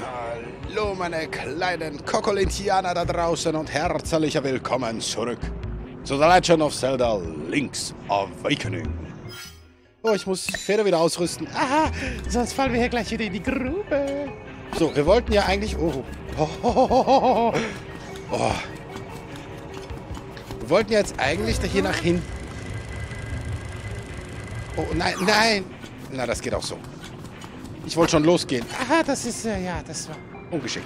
Hallo meine kleinen Kokolintianer da draußen und herzlich willkommen zurück zu The Legend of Zelda Link's Awakening. Oh, ich muss Feder wieder ausrüsten. Aha, sonst fallen wir hier gleich wieder in die Grube. So, wir wollten ja eigentlich... Oh. Wir wollten ja jetzt eigentlich da hier nach hinten. Oh, nein, nein. Na, das geht auch so. Ich wollte schon losgehen. Aha, das ist... ja, das war ungeschickt.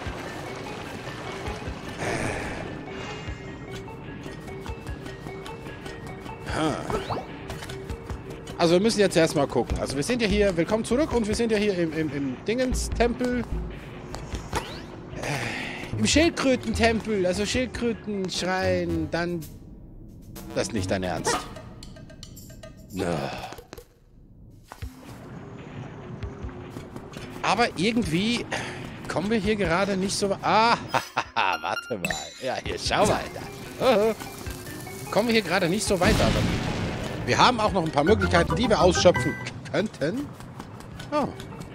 Also wir müssen jetzt erstmal gucken. Also wir sind ja hier, willkommen zurück und wir sind ja hier im Dingens-Tempel. Im Schildkrötentempel, also Schildkrötenschrein, dann... Das ist nicht dein Ernst. Aber irgendwie kommen wir hier gerade nicht so... Ah, warte mal. Ja, hier, schau mal. Kommen wir hier gerade nicht so weiter. Aber wir haben auch noch ein paar Möglichkeiten, die wir ausschöpfen könnten. Oh.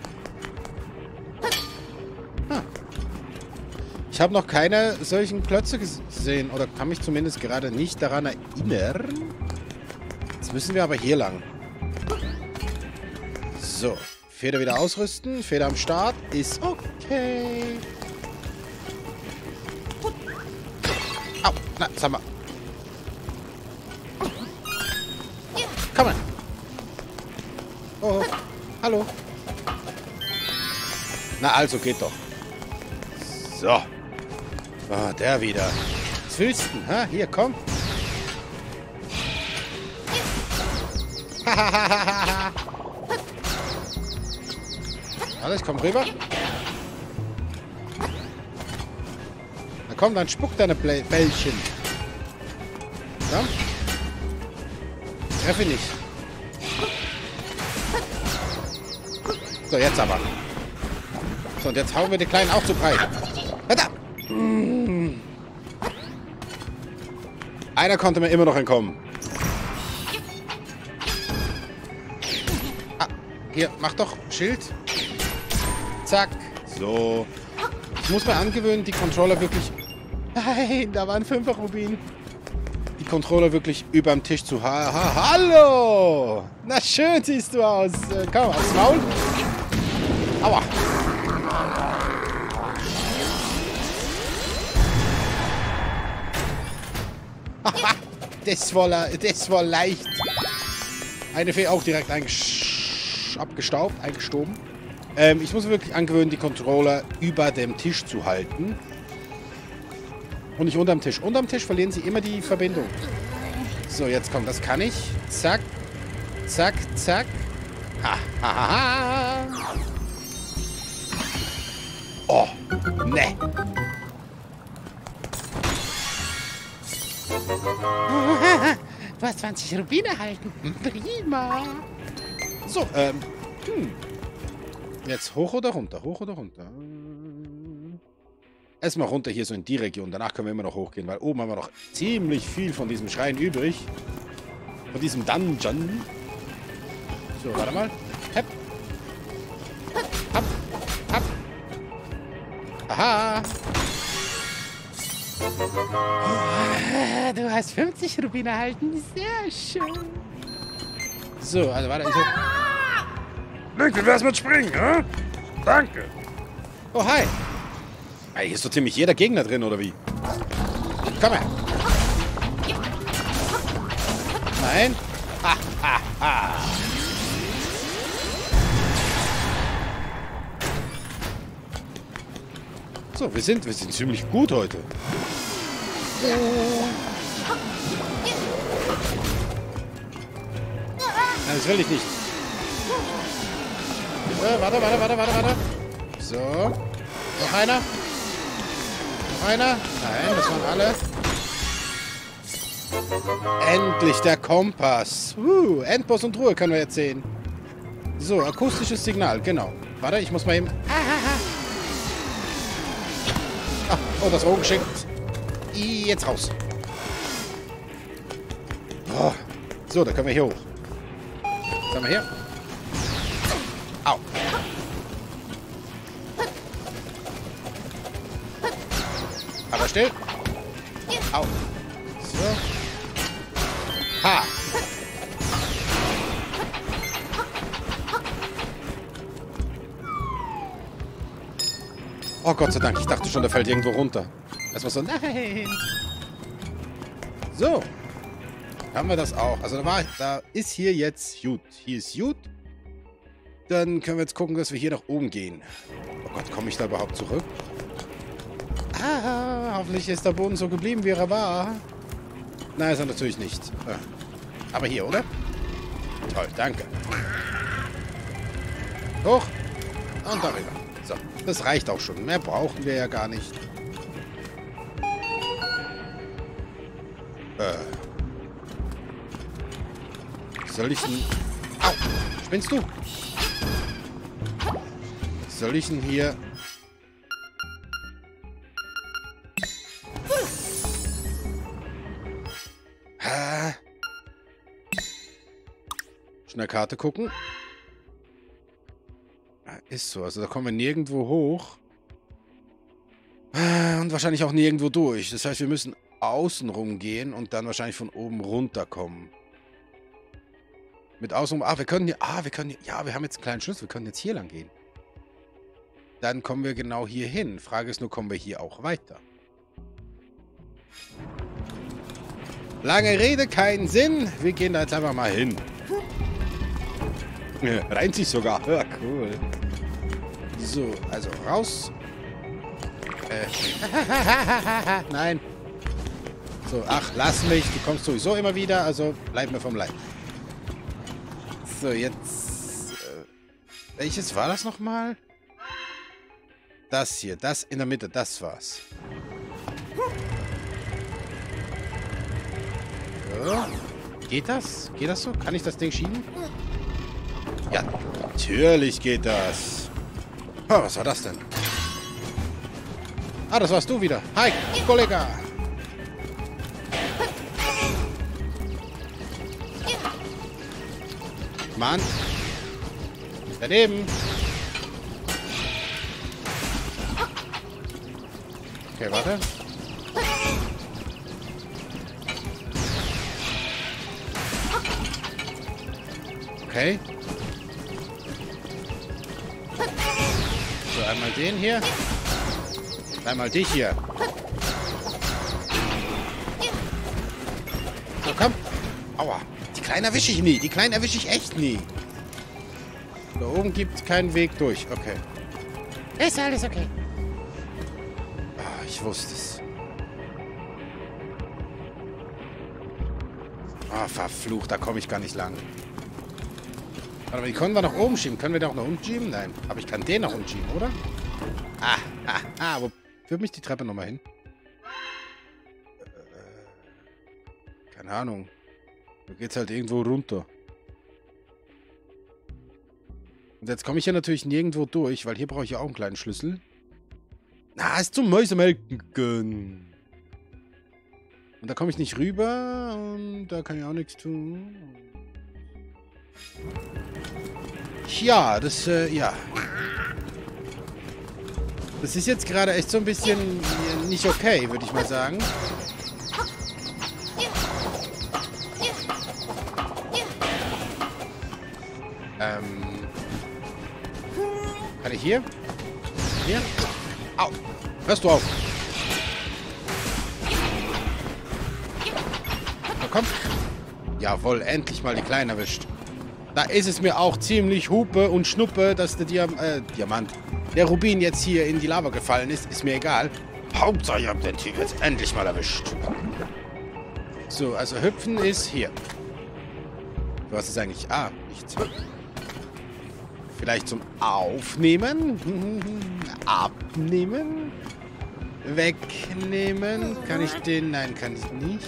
Ich habe noch keine solchen Klötze gesehen. Oder kann mich zumindest gerade nicht daran erinnern. Jetzt müssen wir aber hier lang. So. Feder wieder ausrüsten. Feder am Start. Ist okay. Au. Na, sag mal. Komm mal. Oh. Hallo. Na, also geht doch. So. Ah, der wieder. Was willst du denn? Ha? Hier, komm. Alles, komm rüber. Na komm, dann spuck deine Bällchen. So. Treffe nicht. So, jetzt aber. So, und jetzt hauen wir die Kleinen auch zu breit. Da! Einer konnte mir immer noch entkommen. Ah, hier, mach doch Schild. Zack. So. Ich muss mir angewöhnen, die Controller wirklich... Nein, da war ein 5er Rubin. Die Controller wirklich überm Tisch zu Hallo! Na schön siehst du aus. Komm, aufs Maul. Aua. Das war leicht. Eine Fee auch direkt abgestaubt, eingestoben. Ich muss wirklich angewöhnen, die Controller über dem Tisch zu halten. Und nicht unterm Tisch. Unterm Tisch verlieren sie immer die Verbindung. So, jetzt kommt, das kann ich. Zack. Zack, zack. Ha, ha, ha, ha. Oh, ne. Du hast 20 Rubine erhalten. Prima. So, Jetzt hoch oder runter? Hoch oder runter? Erstmal runter hier so in die Region. Danach können wir immer noch hochgehen, weil oben haben wir noch ziemlich viel von diesem Schrein übrig. Von diesem Dungeon. So, warte mal. Hepp. Hopp. Hopp. Aha. Oh, du hast 50 Rubine erhalten. Sehr schön. So, also warte. Link, wie wär's mit Springen, hä? Danke. Oh, hi. Hey, hier ist so ziemlich jeder Gegner drin, oder wie? Komm her. Nein. Ha, ha, ha. So, wir sind ziemlich gut heute. Nein, das will ich nicht. Warte. So. Noch einer? Noch einer? Nein, das waren alle. Endlich der Kompass. Endboss und Ruhe können wir jetzt sehen. So, akustisches Signal, genau. Warte, ich muss mal eben... Ah, oh, das war ungeschickt. Jetzt raus. Oh. So, da können wir hier hoch. Was haben wir hier? Au. still. Au. So. Ha. Oh Gott sei Dank, ich dachte schon, der fällt irgendwo runter. Erstmal so, nein. So. Haben wir das auch. Also da ist hier jetzt gut. Hier ist gut. Dann können wir jetzt gucken, dass wir hier nach oben gehen. Oh Gott, komme ich da überhaupt zurück? Ah, hoffentlich ist der Boden so geblieben, wie er war. Nein, ist er natürlich nicht. Aber hier, oder? Toll, danke. Hoch. Und darüber. So, das reicht auch schon. Mehr brauchen wir ja gar nicht. Soll ich denn... Au! Spinnst du? Soll ich denn hier... Schnell Karte gucken. Ist so, also da kommen wir nirgendwo hoch. Und wahrscheinlich auch nirgendwo durch. Das heißt, wir müssen außen rumgehen und dann wahrscheinlich von oben runterkommen. Mit außen rum. Wir können hier... Ja, wir haben jetzt einen kleinen Schlüssel. Wir können jetzt hier lang gehen. Dann kommen wir genau hier hin. Frage ist nur, kommen wir hier auch weiter? Lange Rede, keinen Sinn. Wir gehen da jetzt einfach mal hin. Reimt sich sogar. Ja, cool. So, also raus. Nein. So, ach, lass mich. Du kommst sowieso immer wieder, also bleib mir vom Leib. So, jetzt... welches war das nochmal? Das hier, das in der Mitte, das war's. So. Geht das? Geht das so? Kann ich das Ding schieben? Ja, natürlich geht das. Oh, was war das denn? Ah, das warst du wieder. Hi, Kollege. Mann. Daneben. Okay, warte. Okay. So, einmal den hier. Einmal dich hier. So, komm. Aua. Die Kleinen erwische ich nie. Die Kleinen erwische ich echt nie. Da oben gibt es keinen Weg durch. Okay. Ist alles okay. Oh, ich wusste es. Oh, verflucht. Da komme ich gar nicht lang. Aber die können wir nach oben schieben. Können wir da auch nach unten schieben? Nein. Aber ich kann den nach unten schieben, oder? Wo führt mich die Treppe nochmal hin? Keine Ahnung. Da geht's halt irgendwo runter. Und jetzt komme ich hier natürlich nirgendwo durch, weil hier brauche ich ja auch einen kleinen Schlüssel. Na, ist zum Mäusemelken. Und da komme ich nicht rüber und da kann ich auch nichts tun. Ja, das, ja. Das ist jetzt gerade echt so ein bisschen nicht okay, würde ich mal sagen. Kann ich hier? Hier? Au! Hörst du auf? Na komm. Jawohl, endlich mal die Kleinen erwischt. Da ist es mir auch ziemlich Hupe und Schnuppe, dass der Diamant, der Rubin jetzt hier in die Lava gefallen ist. Ist mir egal. Hauptsache, ich hab den Typ jetzt endlich mal erwischt. So, also hüpfen ist hier. Was ist eigentlich? Ah, nichts. Vielleicht zum Aufnehmen? Abnehmen? Wegnehmen? Kann ich den? Nein, kann ich nicht.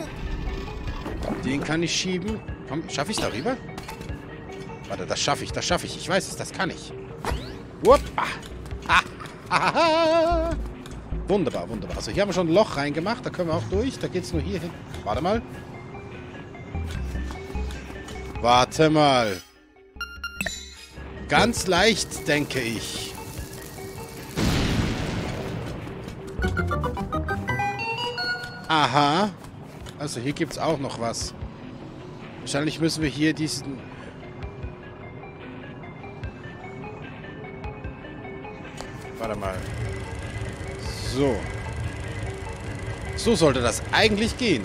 Den kann ich schieben. Komm, schaffe ich es darüber? Warte, das schaffe ich, das schaffe ich. Ich weiß es, das kann ich. Wuppa. Wunderbar, wunderbar. Also hier haben wir schon ein Loch reingemacht. Da können wir auch durch. Da geht es nur hier hin. Warte mal. Warte mal. Ganz leicht, denke ich. Aha. Also hier gibt es auch noch was. Wahrscheinlich müssen wir hier diesen... Warte mal. So. So sollte das eigentlich gehen.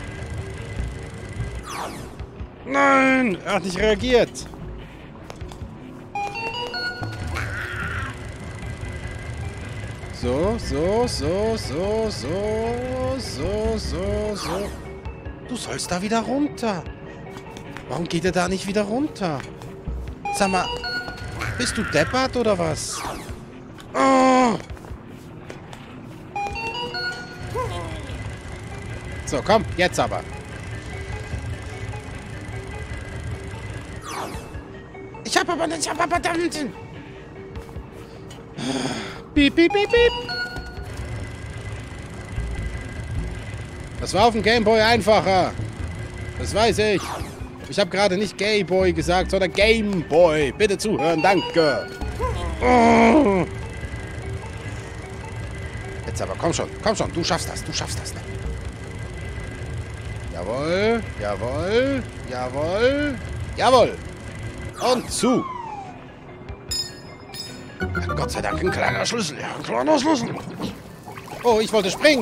Nein! Er hat nicht reagiert. So. Du sollst da wieder runter. Warum geht er da nicht wieder runter? Sag mal, bist du deppert oder was? Oh. So, komm, jetzt aber. Ich hab aber verdammt. Piep, piep, piep, piep. Das war auf dem Gameboy einfacher. Das weiß ich. Ich habe gerade nicht Gayboy gesagt, sondern Gameboy. Bitte zuhören, danke. Oh. Jetzt aber, komm schon, du schaffst das, Ne? Jawohl, jawohl, jawohl, jawohl. Und zu. Gott sei Dank ein kleiner Schlüssel. Ja, ein kleiner Schlüssel. Oh, ich wollte springen.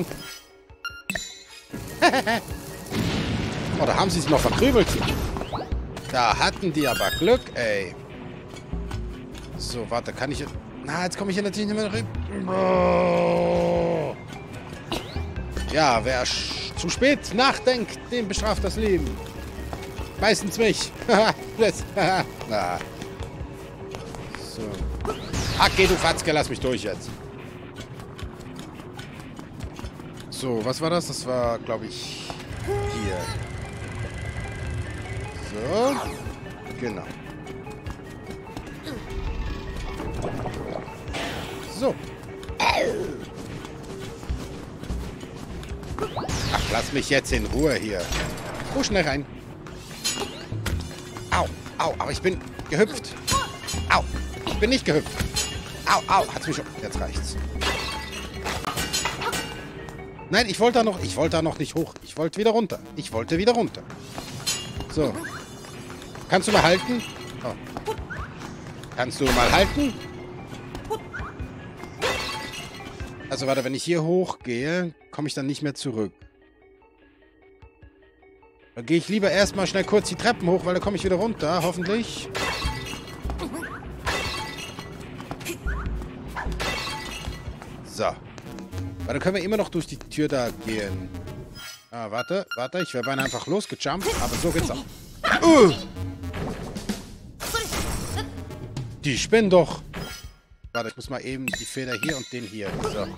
Oh, da haben sie es noch verkrübelt. Da hatten die aber Glück, ey. So, warte, kann ich... Na, jetzt komme ich hier natürlich nicht mehr rein. Oh. Ja, wer zu spät nachdenkt, den bestraft das Leben. Meistens mich. Na. So. Ach, geh, du Fatzke, lass mich durch jetzt. So, was war das? Das war, glaube ich, hier. So. Genau. So. Ach, lass mich jetzt in Ruhe hier. Oh, schnell rein. Au, au, aber ich bin gehüpft. Au, ich bin nicht gehüpft. Au, au, hat's mich schon. Jetzt reicht's. Nein, ich wollte da noch nicht hoch. Ich wollte wieder runter. So. Kannst du mal halten? Oh. Kannst du mal halten? Also warte, wenn ich hier hochgehe, komme ich dann nicht mehr zurück. Dann gehe ich lieber erstmal schnell kurz die Treppen hoch, weil dann komme ich wieder runter, hoffentlich. So. Weil dann können wir immer noch durch die Tür da gehen. Ah, warte. Ich wäre beinahe einfach losgejumpt, aber so geht's auch. Die spinnen doch. Warte, ich muss mal eben die Feder hier und den hier. So.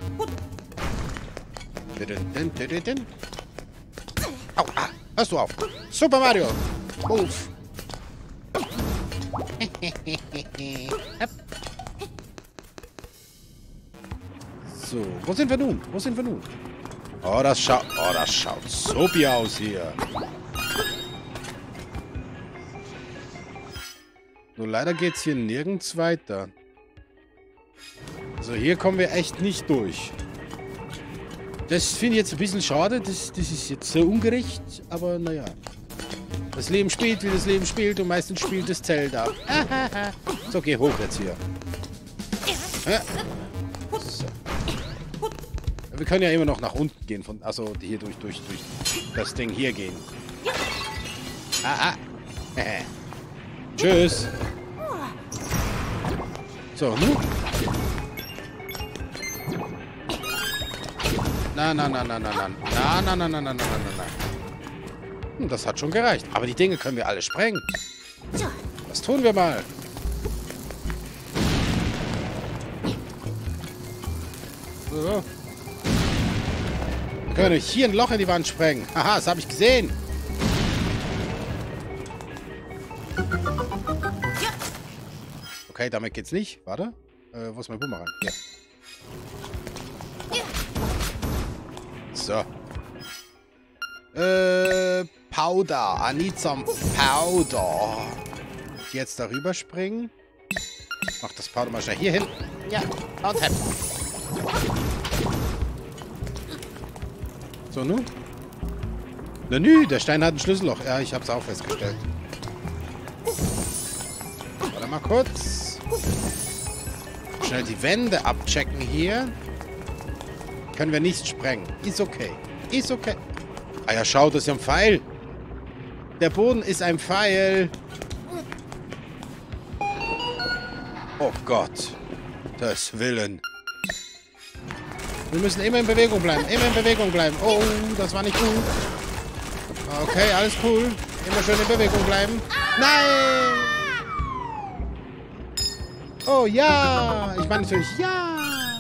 Au, ah, hörst du auf. Super Mario. Move. So, wo sind wir nun? Oh, das schaut supi aus hier. Nur leider geht's hier nirgends weiter. Also hier kommen wir echt nicht durch. Das finde ich jetzt ein bisschen schade. Das ist jetzt sehr ungerecht, aber naja. Das Leben spielt, wie das Leben spielt und meistens spielt das Zelt ab. So, geh hoch jetzt hier. Ja. So. Wir können ja immer noch nach unten gehen. Also hier durch das Ding hier gehen. Tschüss. So, nun. Na. Das hat schon gereicht. Aber die Dinge können wir alle sprengen. Das tun wir mal. So. Wir können hier ein Loch in die Wand sprengen. Aha, das habe ich gesehen. Okay, damit geht's nicht. Warte. Wo ist mein Bumerang? Hier. So. Powder. I need some powder. Jetzt darüber springen. Mach das Powder mal schnell hier hin. Ja, und hepp. So, nun? Na nü, der Stein hat ein Schlüsselloch. Ja, ich hab's auch festgestellt. Warte mal kurz. Schnell die Wände abchecken hier. Können wir nicht sprengen. Ist okay. Ist okay. Ah ja, schau, das ist ja ein Pfeil. Der Boden ist ein Pfeil. Oh Gott. Des Willen. Wir müssen immer in Bewegung bleiben. Immer in Bewegung bleiben. Oh, das war nicht gut. Okay, alles cool. Immer schön in Bewegung bleiben. Nein! Oh ja! Ich meine natürlich ja!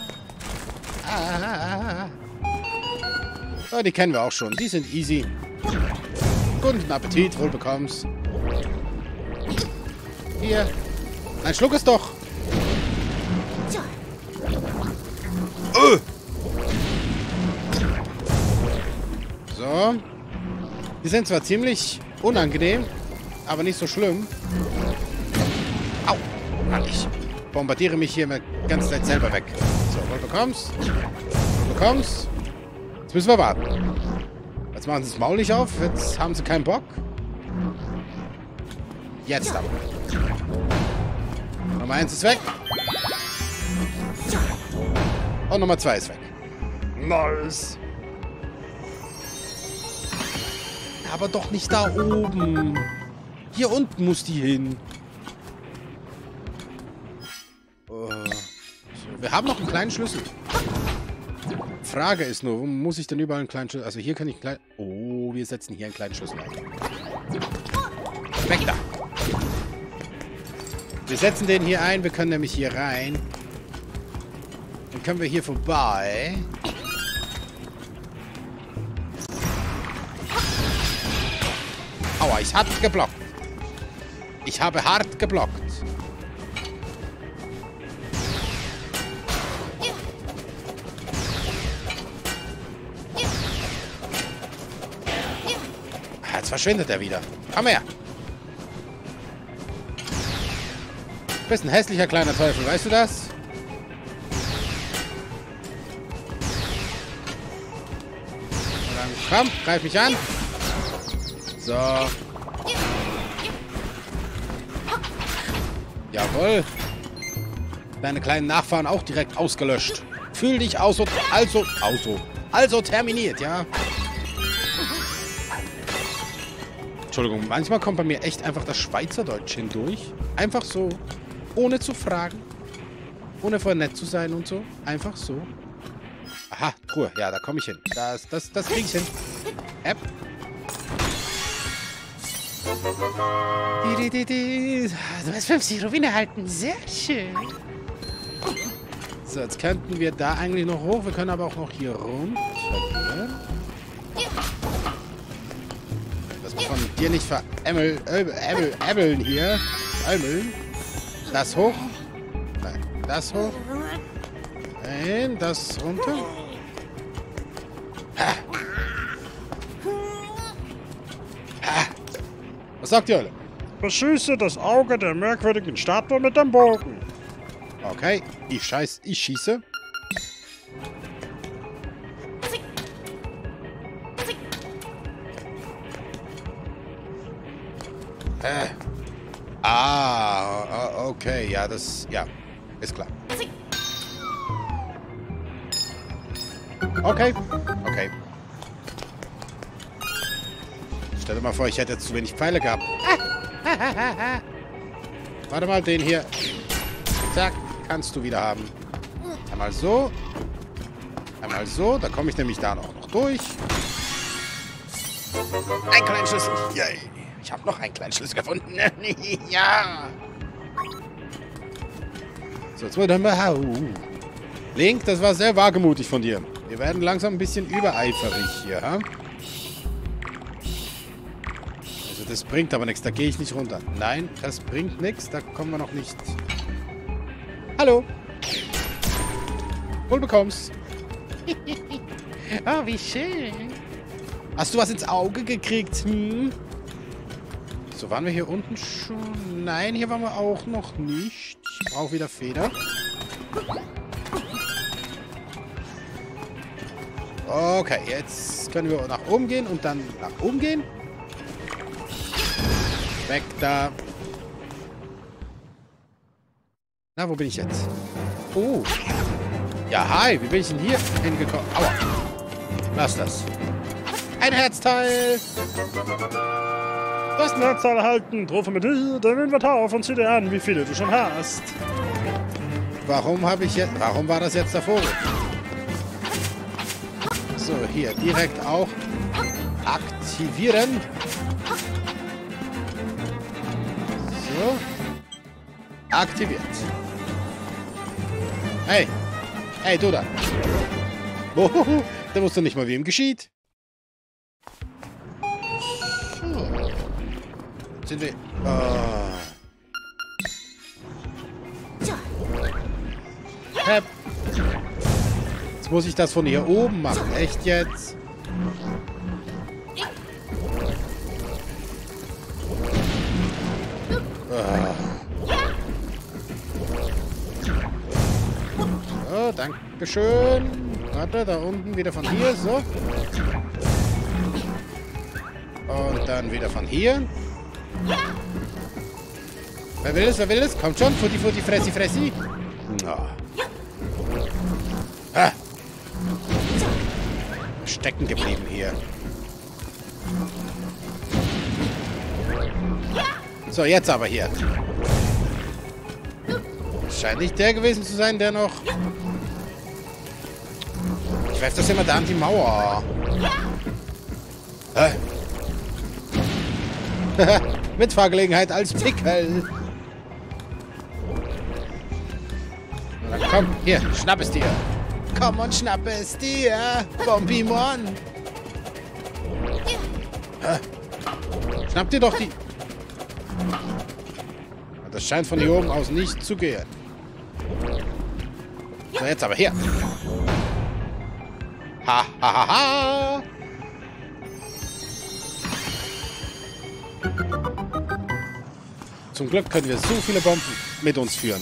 Oh, die kennen wir auch schon. Die sind easy. Guten Appetit, wohl bekommst. Hier. Nein, schluck es doch. So. Die sind zwar ziemlich unangenehm, aber nicht so schlimm. Au! Mann, ich bombardiere mich hier mal ganz Zeit selber weg. So, wohl bekommst. Wohl bekommst. Jetzt müssen wir warten. Jetzt machen sie das Maul nicht auf. Jetzt haben sie keinen Bock. Jetzt aber. Nummer 1 ist weg. Und Nummer 2 ist weg. Nice. Aber doch nicht da oben. Hier unten muss die hin. So, wir haben noch einen kleinen Schlüssel. Frage ist nur, wo muss ich denn überall einen kleinen Schlüssel... Also hier kann ich einen kleinen... Oh, wir setzen hier einen kleinen Schlüssel ein. Weg da. Wir setzen den hier ein. Wir können nämlich hier rein. Dann können wir hier vorbei. Aua, ich habe geblockt. Ich habe hart geblockt. Jetzt verschwindet er wieder. Komm her. Du bist ein hässlicher kleiner Teufel, weißt du das? Dann komm, greif mich an. So. Jawohl. Deine kleinen Nachfahren auch direkt ausgelöscht. Fühl dich also terminiert, ja? Entschuldigung, manchmal kommt bei mir echt einfach das Schweizerdeutsch hindurch. Einfach so. Ohne zu fragen. Ohne vorher nett zu sein und so. Einfach so. Aha, Truhe. Ja, da komme ich hin. Das kriege ich hin. App. Du hast 50 Rubine erhalten. Sehr schön. So, jetzt könnten wir da eigentlich noch hoch. Wir können aber auch noch hier runter. Das muss man dir nicht veräppeln hier. Ämmeln. Das hoch. Nein, das hoch. Nein, das runter. Ah. Ah. Was sagt ihr alle? Beschieße das Auge der merkwürdigen Statue mit dem Bogen. Okay, ich schieße. Okay, ja, ist klar. Okay. Stell dir mal vor, ich hätte jetzt zu wenig Pfeile gehabt. Warte mal, den hier. Zack, kannst du wieder haben. Einmal so. Einmal so. Da komme ich nämlich da noch durch. Ein kleinen Schlüssel. Yay. Ich habe noch einen kleinen Schlüssel gefunden. Ja. So, jetzt wollen wir... Link, das war sehr wagemutig von dir. Wir werden langsam ein bisschen übereiferig hier, ha? Also das bringt aber nichts, da gehe ich nicht runter. Nein, das bringt nichts, da kommen wir noch nicht. Hallo. Wohl bekommst. Oh, wie schön. Hast du was ins Auge gekriegt? Hm? So, waren wir hier unten schon? Nein, hier waren wir auch noch nicht. Ich brauche wieder Feder. Okay, jetzt können wir nach oben gehen und dann nach oben gehen. Weg da. Na, wo bin ich jetzt? Oh. Ja, hi. Wie bin ich denn hier hingekommen? Aua. Lass das. Ein Herzteil. Du hast ein Herzteil erhalten. Rufe mit dir dein Inventar auf und zieh dir an, wie viele du schon hast. Warum war das jetzt der Vogel? So, hier direkt auch aktivieren. So. Aktiviert. Hey. Hey, du da. Oh, da wusste nicht mal, wie ihm geschieht. So. Jetzt sind wir... Hep. Jetzt muss ich das von hier oben machen. Echt jetzt? So, dankeschön. Warte, da unten wieder von hier. So. Und dann wieder von hier. Wer will es? Wer will es? Kommt schon. Futti, futti, fressi, fressi. Oh. Ah. Stecken geblieben hier. So, jetzt aber hier. Scheint nicht der gewesen zu sein, der noch... Ich werfe das immer da an die Mauer. Mitfahrgelegenheit als Pickel. Na komm, hier, schnapp es dir. Komm und schnapp es dir, Bombimon. Schnapp dir doch die... Das scheint von hier oben aus nicht zu gehen. So, jetzt aber hier. Ha, ha, ha, ha. Zum Glück können wir so viele Bomben mit uns führen.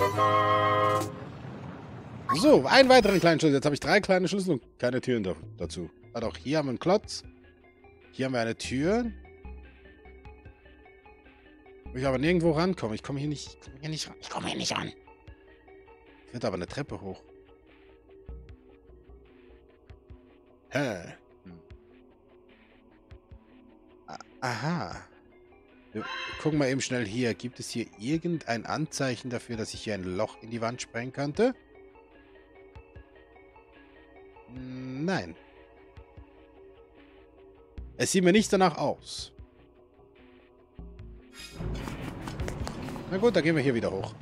So, einen weiteren kleinen Schlüssel. Jetzt habe ich 3 kleine Schlüssel und keine Türen dazu. Also auch hier haben wir einen Klotz. Hier haben wir eine Tür. Wo ich aber nirgendwo rankomme. Ich komme hier nicht ran. Ich komme hier nicht ran. Wird aber eine Treppe hoch. Hä? Aha. Wir gucken mal eben schnell hier. Gibt es hier irgendein Anzeichen dafür, dass ich hier ein Loch in die Wand sprengen könnte? Nein. Es sieht mir nicht danach aus. Na gut, dann gehen wir hier wieder hoch.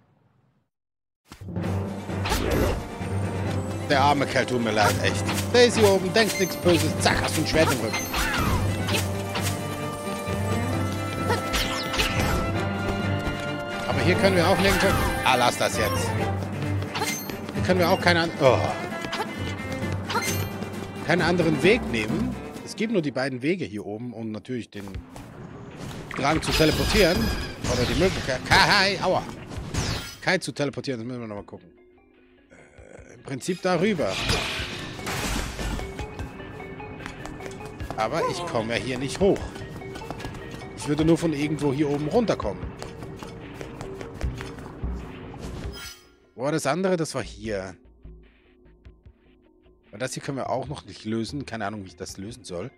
Der arme Kerl, tut mir leid, echt. Der ist hier oben, denkst nichts Böses, zack, hast du ein Schwert im Rücken. Aber hier können wir auch nirgendwo... Ah, lass das jetzt. Hier können wir auch keinen anderen Weg nehmen. Es gibt nur die beiden Wege hier oben, um natürlich den Drang zu teleportieren. Oder die Möglichkeit... Kai, aua. Kai zu teleportieren, das müssen wir nochmal gucken. Im Prinzip darüber. Aber ich komme ja hier nicht hoch. Ich würde nur von irgendwo hier oben runterkommen. Wo war das andere? Das war hier. Und das hier können wir auch noch nicht lösen. Keine Ahnung, wie ich das lösen soll.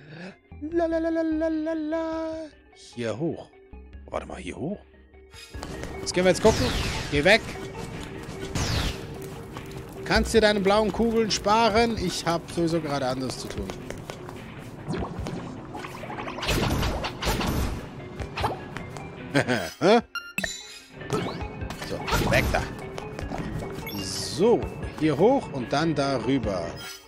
Lalalala. Hier hoch. Oh, warte mal, hier hoch. Jetzt gehen wir jetzt gucken. Geh weg. Kannst dir deine blauen Kugeln sparen? Ich habe sowieso gerade anderes zu tun. So, weg da. So, hier hoch und dann darüber.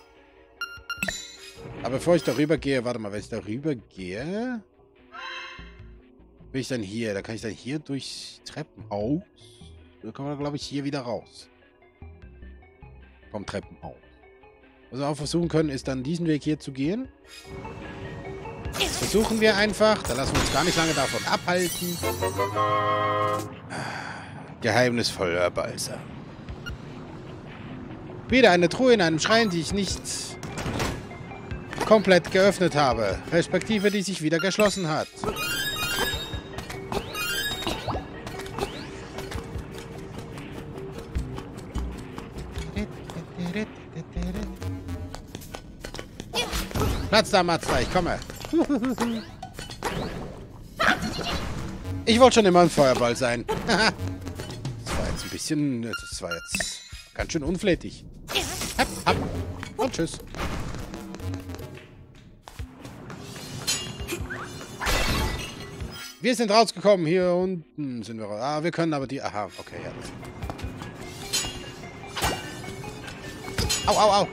Aber bevor ich darüber gehe, warte mal, wenn ich darüber gehe, bin ich dann hier. Da kann ich dann hier durch Treppenhaus. Da kommen wir, glaube ich, hier wieder raus. Vom Treppenhaus. Was wir auch versuchen können, ist dann diesen Weg hier zu gehen. Das versuchen wir einfach. Da lassen wir uns gar nicht lange davon abhalten. Geheimnisvoller Balsam. Wieder eine Truhe in einem Schrein, die ich nicht komplett geöffnet habe. Respektive die sich wieder geschlossen hat. Platz da, Mazda, ich komme. Ich wollte schon immer ein Feuerball sein. Das war jetzt ein bisschen... Das war jetzt ganz schön unflätig. Hopp, hopp. Und tschüss. Wir sind rausgekommen. Hier unten sind wir raus. Ah, wir können aber die... Aha, okay, ja. Au, au, au.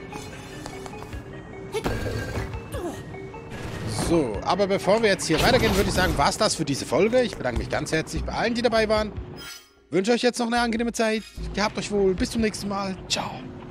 So, aber bevor wir jetzt hier weitergehen, würde ich sagen, war's das für diese Folge. Ich bedanke mich ganz herzlich bei allen, die dabei waren. Wünsche euch jetzt noch eine angenehme Zeit. Gehabt euch wohl. Bis zum nächsten Mal. Ciao.